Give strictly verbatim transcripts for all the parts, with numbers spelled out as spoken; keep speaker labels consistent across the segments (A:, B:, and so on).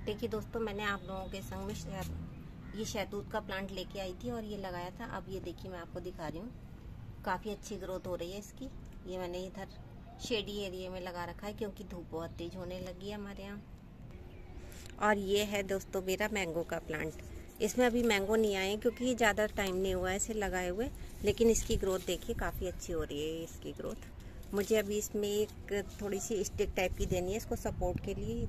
A: देखिए दोस्तों, मैंने आप लोगों के संग में शहद ये शहतूत का प्लांट लेके आई थी और ये लगाया था। अब ये देखिए मैं आपको दिखा रही हूँ, काफ़ी अच्छी ग्रोथ हो रही है इसकी। ये मैंने इधर शेडी एरिया में लगा रखा है क्योंकि धूप बहुत तेज होने लगी है हमारे यहाँ। और ये है दोस्तों मेरा मैंगो का प्लांट। इसमें अभी मैंगो नहीं आए क्योंकि ये ज़्यादा टाइम नहीं हुआ है इसे लगाए हुए, लेकिन इसकी ग्रोथ देखिए काफ़ी अच्छी हो रही है इसकी ग्रोथ। मुझे अभी इसमें एक थोड़ी सी स्टिक टाइप की देनी है इसको सपोर्ट के लिए।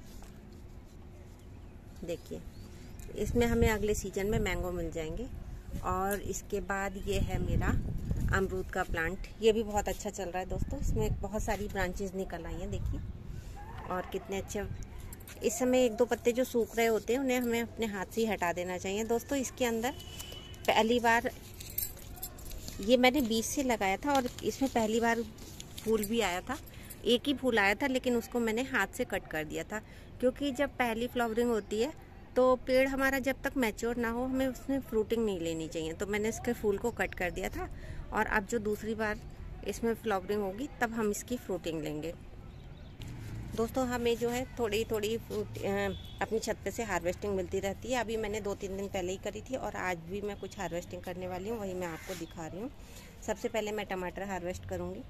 A: देखिए इसमें हमें अगले सीजन में मैंगो मिल जाएंगे। और इसके बाद ये है मेरा अमरूद का प्लांट। ये भी बहुत अच्छा चल रहा है दोस्तों, इसमें बहुत सारी ब्रांचेस निकल आई हैं देखिए। और कितने अच्छे, इस समय एक दो पत्ते जो सूख रहे होते हैं उन्हें हमें अपने हाथ से ही हटा देना चाहिए दोस्तों। इसके अंदर पहली बार ये मैंने बीज से लगाया था और इसमें पहली बार फूल भी आया था। एक ही फूल आया था लेकिन उसको मैंने हाथ से कट कर दिया था, क्योंकि जब पहली फ्लावरिंग होती है तो पेड़ हमारा जब तक मैच्योर ना हो हमें उसमें फ्रूटिंग नहीं लेनी चाहिए। तो मैंने इसके फूल को कट कर दिया था और अब जो दूसरी बार इसमें फ्लावरिंग होगी तब हम इसकी फ्रूटिंग लेंगे। दोस्तों हमें जो है थोड़ी थोड़ी फ्रूट अपनी छत पे से हार्वेस्टिंग मिलती रहती है। अभी मैंने दो तीन दिन पहले ही करी थी और आज भी मैं कुछ हार्वेस्टिंग करने वाली हूँ, वही मैं आपको दिखा रही हूँ। सबसे पहले मैं टमाटर हार्वेस्ट करूँगी।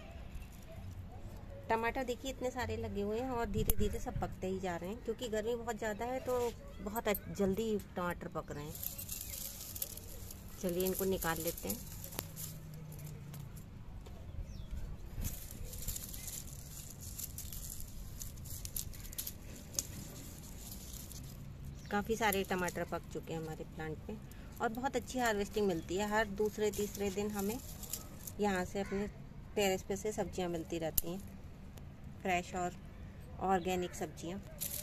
A: टमाटर देखिए इतने सारे लगे हुए हैं और धीरे धीरे सब पकते ही जा रहे हैं, क्योंकि गर्मी बहुत ज़्यादा है तो बहुत जल्दी टमाटर पक रहे हैं। चलिए इनको निकाल लेते हैं। काफ़ी सारे टमाटर पक चुके हैं हमारे प्लांट पे और बहुत अच्छी हार्वेस्टिंग मिलती है। हर दूसरे तीसरे दिन हमें यहाँ से अपने टेरेस पे से सब्जियाँ मिलती रहती हैं, फ्रेश और ऑर्गेनिक सब्जियाँ।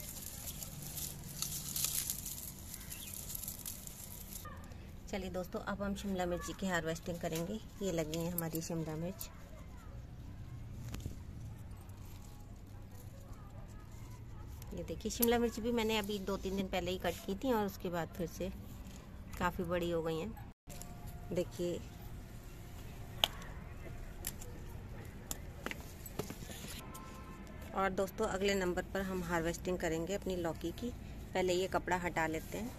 A: चलिए दोस्तों अब हम शिमला मिर्ची की हार्वेस्टिंग करेंगे। ये लगी है हमारी शिमला मिर्च। ये देखिए शिमला मिर्च भी मैंने अभी दो तीन दिन पहले ही कट की थी और उसके बाद फिर से काफ़ी बड़ी हो गई हैं। देखिए और दोस्तों अगले नंबर पर हम हार्वेस्टिंग करेंगे अपनी लौकी की। पहले ये कपड़ा हटा लेते हैं।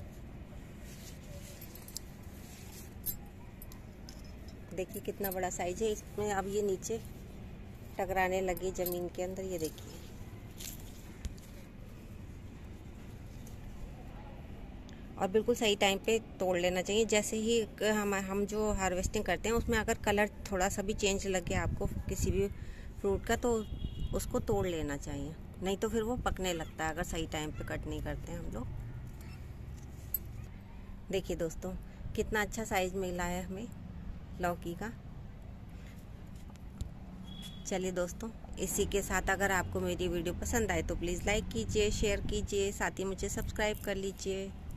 A: देखिए कितना बड़ा साइज है इसमें। अब ये नीचे टकराने लगी ज़मीन के अंदर, ये देखिए। और बिल्कुल सही टाइम पे तोड़ लेना चाहिए। जैसे ही हम हम जो हार्वेस्टिंग करते हैं उसमें अगर कलर थोड़ा सा भी चेंज लगे आपको किसी भी फ्रूट का तो उसको तोड़ लेना चाहिए, नहीं तो फिर वो पकने लगता है अगर सही टाइम पे कट नहीं करते हैं हम लोग। देखिए दोस्तों कितना अच्छा साइज मिला है हमें लौकी का। चलिए दोस्तों इसी के साथ अगर आपको मेरी वीडियो पसंद आए तो प्लीज़ लाइक कीजिए, शेयर कीजिए, साथ ही मुझे सब्सक्राइब कर लीजिए।